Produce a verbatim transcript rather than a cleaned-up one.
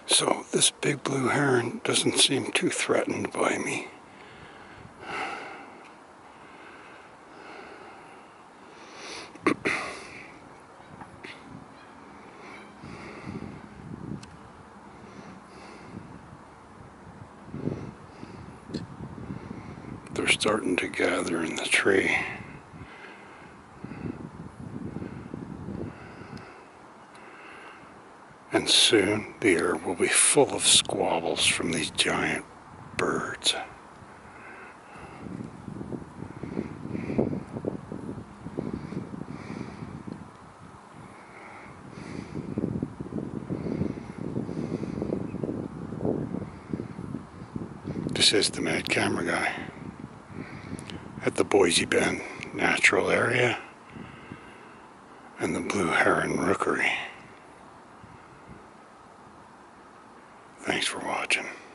So this big blue heron doesn't seem too threatened by me. They're starting to gather in the tree. And soon the air will be full of squabbles from these giant birds. This is the Mad Camera Guy at the Boise Bend Natural Area and the Blue Heron Rookery. Thanks for watching.